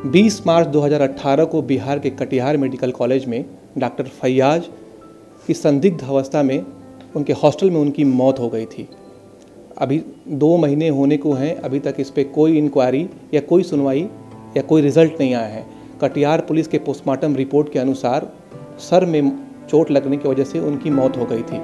20 मार्च 2018 को बिहार के Katihar medical college में डॉक्टर फैयाज की संदिग्ध अवस्था में उनके हॉस्टल में उनकी मौत हो गई थी। अभी 2 महीने होने को हैं, अभी तक इस पर कोई इंक्वायरी या कोई सुनवाई या कोई रिजल्ट नहीं आया है। कटिहार पुलिस के पोस्टमार्टम रिपोर्ट के अनुसार सर में चोट लगने की वजह से उनकी मौत हो गई थी।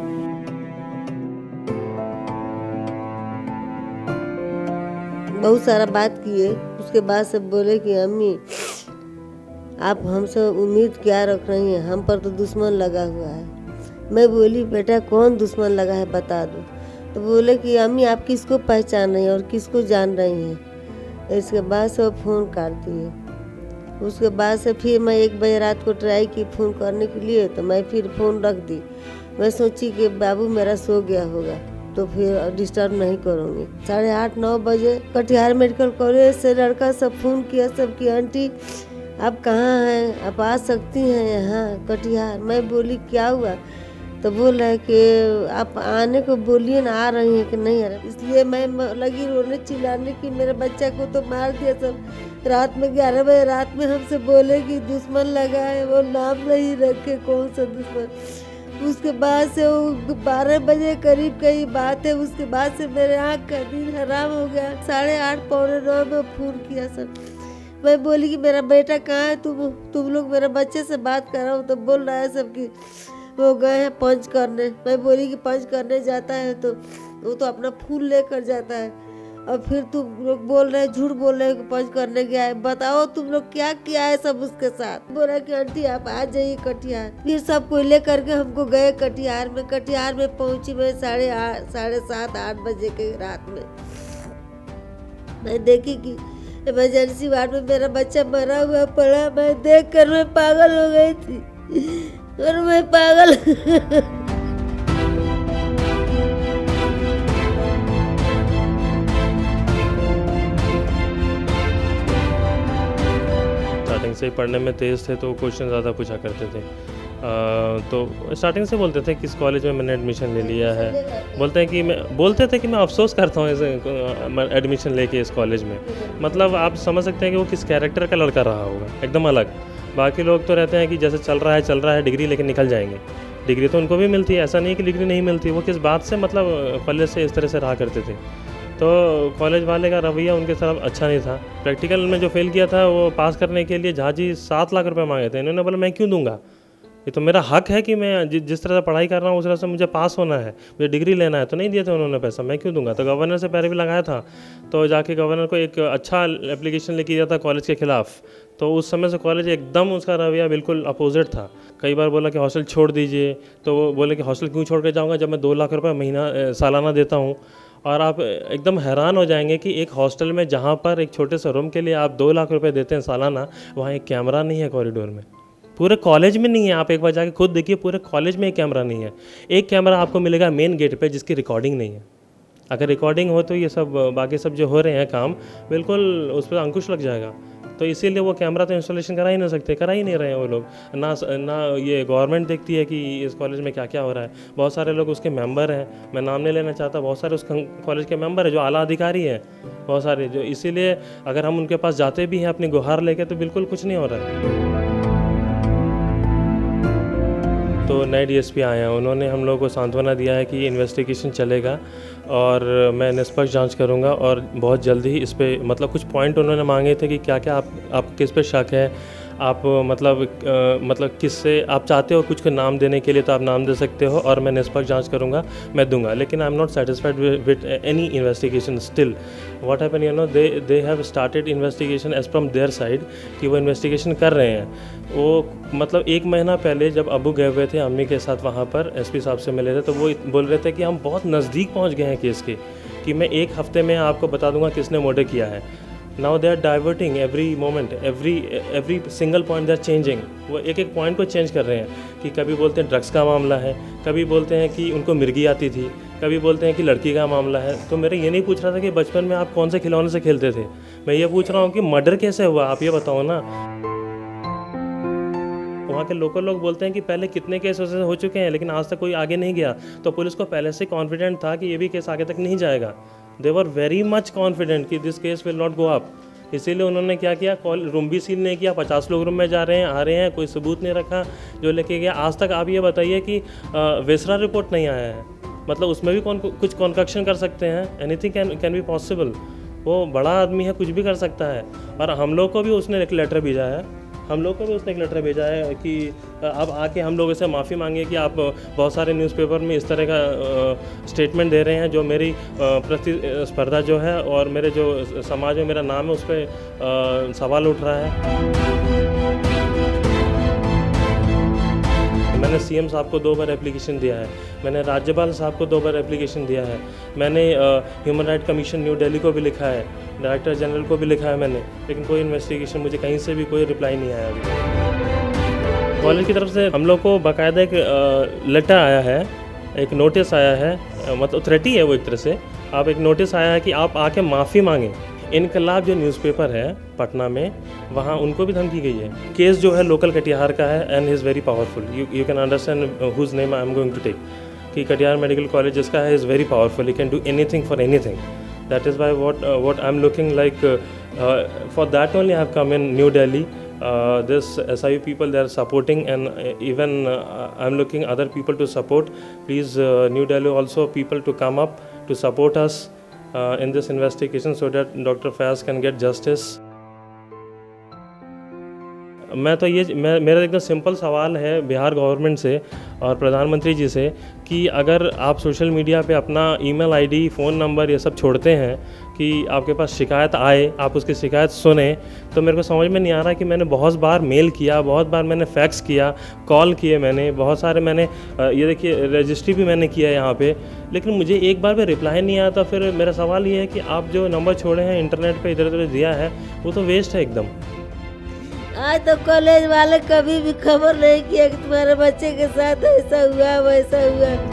बहुत सारा बात किए, उसके बाद सब बोले कि अम्मी आप हमसे उम्मीद क्या रख रही हैं, हम पर तो दुश्मन लगा हुआ है। मैं बोली बेटा कौन दुश्मन लगा है बता दो। तो बोले कि अम्मी आप किसको पहचान रही हैं और किसको जान रही हैं। इसके बाद से वो फ़ोन काट दिए। उसके बाद से फिर मैं 1 बजे रात को ट्राई की फ़ोन करने के लिए, तो मैं फिर फ़ोन रख दी। मैं सोची कि बाबू मेरा सो गया होगा तो फिर डिस्टर्ब नहीं करूँगी। 8:30-9 बजे कटिहार मेडिकल कॉलेज से लड़का सब फ़ोन किया, सब की आंटी आप कहाँ हैं, आप आ सकती हैं यहाँ कटिहार। मैं बोली क्या हुआ, तो बोल रहा है कि आप आने को बोलिए ना, आ रही हैं कि नहीं आ रही। इसलिए मैं लगी रोने चिल्लाने की मेरे बच्चा को तो मार दिया सब। रात में 11 बजे रात में हमसे बोले कि दुश्मन लगा है, वो नाम नहीं रखे कौन सा दुश्मन। उसके बाद से वो 12 बजे करीब की बात है। उसके बाद से मेरे आँख का दिन हराम हो गया। 8:30-9 में फ़ोन किया सर। मैं बोली कि मेरा बेटा कहाँ है, तुम लोग मेरे बच्चे से बात कर रहा हूँ। तो बोल रहा है सब कि वो गए हैं पंच करने। मैं बोली कि पंच करने जाता है तो वो तो अपना फूल लेकर जाता है, और फिर तुम लोग बोल रहे हैं, झूठ बोल रहे हैं कि पंच करने गया है। बताओ तुम लोग क्या किया है सब उसके साथ। बोला कि आंटी आप आ जाइए कटिहार। फिर सब कोई ले करके हमको गए कटिहार में। कटिहार में पहुंची मैं 7:30-8 बजे के रात में। मैं देखी कि इमरजेंसी वार्ड में मेरा बच्चा मरा हुआ पड़ा। मैं देख कर मैं पागल हो गई थी, और मैं पागल स्टार्टिंग से ही पढ़ने में तेज़ थे तो क्वेश्चन ज़्यादा पूछा करते थे। तो स्टार्टिंग से बोलते थे किस कॉलेज में मैंने एडमिशन ले लिया है। बोलते थे कि मैं अफसोस करता हूँ एडमिशन लेके इस कॉलेज में। मतलब आप समझ सकते हैं कि वो किस कैरेक्टर का लड़का रहा होगा, एकदम अलग। बाकी लोग तो रहते हैं कि जैसे चल रहा है डिग्री लेके निकल जाएंगे। डिग्री तो उनको भी मिलती है, ऐसा नहीं है कि डिग्री नहीं मिलती। वो किस बात से मतलब कॉलेज से इस तरह से रहा करते थे। तो कॉलेज वाले का रवैया उनके तरफ अच्छा नहीं था। प्रैक्टिकल में जो फेल किया था वो पास करने के लिए झाजी 7 लाख रुपए मांगे थे। इन्होंने बोला मैं क्यों दूंगा, ये तो मेरा हक है कि मैं जिस तरह से पढ़ाई कर रहा हूँ उस तरह से मुझे पास होना है, मुझे डिग्री लेना है। तो नहीं दिए थे उन्होंने पैसा, मैं क्यों दूंगा। तो गवर्नर से पैरवी लगाया था, तो जाके गवर्नर को एक अच्छा एप्लीकेशन लेके दिया था कॉलेज के खिलाफ। तो उस समय से कॉलेज एकदम उसका रवैया बिल्कुल अपोजिट था। कई बार बोला कि हॉस्टल छोड़ दीजिए, तो वो बोले कि हॉस्टल क्यों छोड़ के जाऊँगा जब मैं 2 लाख रुपये महीना सालाना देता हूँ। और आप एकदम हैरान हो जाएंगे कि एक हॉस्टल में जहाँ पर एक छोटे से रूम के लिए आप 2 लाख रुपए देते हैं सालाना, वहाँ एक कैमरा नहीं है कॉरिडोर में। पूरे कॉलेज में नहीं है। आप एक बार जाके खुद देखिए, पूरे कॉलेज में एक कैमरा नहीं है। एक कैमरा आपको मिलेगा मेन गेट पे जिसकी रिकॉर्डिंग नहीं है। अगर रिकॉर्डिंग हो तो ये सब बाकी सब जो हो रहे हैं काम बिल्कुल उस पर अंकुश लग जाएगा। तो इसीलिए वो कैमरा तो इंस्टॉलेशन करा ही नहीं सकते, करा ही नहीं रहे हैं वो लोग। ना ये गवर्नमेंट देखती है कि इस कॉलेज में क्या क्या हो रहा है। बहुत सारे लोग उसके मेंबर हैं, मैं नाम नहीं लेना चाहता, बहुत सारे उस कॉलेज के मेंबर हैं जो आला अधिकारी हैं, बहुत सारे जो। इसीलिए अगर हम उनके पास जाते भी हैं अपनी गुहार लेके तो बिल्कुल कुछ नहीं हो रहा है। तो नए डीएसपी आए हैं, उन्होंने हम लोगों को सांत्वना दिया है कि इन्वेस्टिगेशन चलेगा और मैं निष्पक्ष जांच करूंगा। और बहुत जल्दी ही इस पे मतलब कुछ पॉइंट उन्होंने मांगे थे कि क्या क्या आप किस पे शक है, आप मतलब किससे आप चाहते हो कुछ को नाम देने के लिए तो आप नाम दे सकते हो, और मैं निष्पक्ष जांच करूंगा, मैं दूंगा। लेकिन I am not satisfied with any investigation still. What happen, you know, they have started investigation as from their side कि वो इन्वेस्टिगेशन कर रहे हैं। वो मतलब 1 महीना पहले जब अबू गए हुए थे अम्मी के साथ वहाँ पर एसपी साहब से मिले थे, तो वो बोल रहे थे कि हम बहुत नज़दीक पहुँच गए हैं केस के, कि मैं 1 हफ्ते में आपको बता दूंगा किसने मर्डर किया है। Now they are diverting every moment, every single point they are changing. वो एक एक पॉइंट को चेंज कर रहे हैं कि कभी बोलते हैं ड्रग्स का मामला है, कभी बोलते हैं कि उनको मिर्गी आती थी, कभी बोलते हैं कि लड़की का मामला है। तो मेरे ये नहीं पूछ रहा था कि बचपन में आप कौन से खिलौने से खेलते थे, मैं ये पूछ रहा हूँ कि मर्डर कैसे हुआ, आप ये बताओ ना। वहाँ के लोकल लोग बोलते हैं कि पहले कितने केस हो चुके हैं लेकिन आज तक कोई आगे नहीं गया। तो पुलिस को पहले से कॉन्फिडेंट था कि ये भी केस आगे तक नहीं जाएगा। They were very much confident कि this case will not go up. इसीलिए उन्होंने क्या किया, रूम भी सील नहीं किया, 50 लोग रूम में जा रहे हैं, आ रहे हैं, कोई सबूत नहीं रखा जो लेके गया। आज तक आप ये बताइए कि वेसरा रिपोर्ट नहीं आया है, मतलब उसमें भी कुछ कॉन्कक्शन कर सकते हैं, एनीथिंग कैन बी पॉसिबल। वो बड़ा आदमी है, कुछ भी कर सकता है। और हम लोग को भी उसने एक लेटर भेजा है, कि आप आके हम लोगों से माफ़ी मांगिए कि आप बहुत सारे न्यूज़पेपर में इस तरह का स्टेटमेंट दे रहे हैं जो मेरी प्रतिस्पर्धा जो है और मेरे जो समाज में मेरा नाम है उस पर सवाल उठ रहा है। मैंने सीएम साहब को 2 बार एप्लीकेशन दिया है, मैंने राज्यपाल साहब को 2 बार एप्लीकेशन दिया है, मैंने human right commission New Delhi को भी लिखा है, डायरेक्टर जनरल को भी लिखा है मैंने, लेकिन कोई इन्वेस्टिगेशन, मुझे कहीं से भी कोई रिप्लाई नहीं आया अभी। कॉलेज की तरफ से हम लोग को बाकायदा एक लेटर आया है, एक नोटिस आया है, मतलब थ्रेट ही है वो एक तरह से। आप एक नोटिस आया है कि आप आके माफ़ी मांगें। इनकलाब जो न्यूज़पेपर है पटना में, वहाँ उनको भी धमकी गई है। केस जो है लोकल कटिहार का है and is very powerful, you can understand whose name I am going to take, कि कटिहार मेडिकल कॉलेज जिसका है is very powerful, he can do anything for anything. That is why what I am looking like, for that only I have come in New Delhi. This SIU people, they are supporting, and even I am looking other people to support. Please, New Delhi also people to come up to support us in this investigation so that Dr. Fayaz can get justice. मेरा एकदम simple सवाल है Bihar government से और प्रधानमंत्री जी से कि अगर आप सोशल मीडिया पे अपना ईमेल आईडी, फ़ोन नंबर ये सब छोड़ते हैं कि आपके पास शिकायत आए, आप उसकी शिकायत सुने, तो मेरे को समझ में नहीं आ रहा कि मैंने बहुत बार मेल किया, बहुत बार मैंने फैक्स किया, कॉल किए मैंने, बहुत सारे मैंने ये देखिए रजिस्ट्री भी मैंने किया यहाँ पे, लेकिन मुझे एक बार भी रिप्लाई नहीं आया। तो फिर मेरा सवाल ये है कि आप जो नंबर छोड़े हैं इंटरनेट पर इधर उधर दिया है वो तो वेस्ट है एकदम। आज तो कॉलेज वाले कभी भी खबर नहीं किया कि तुम्हारे बच्चे के साथ ऐसा हुआ वैसा हुआ।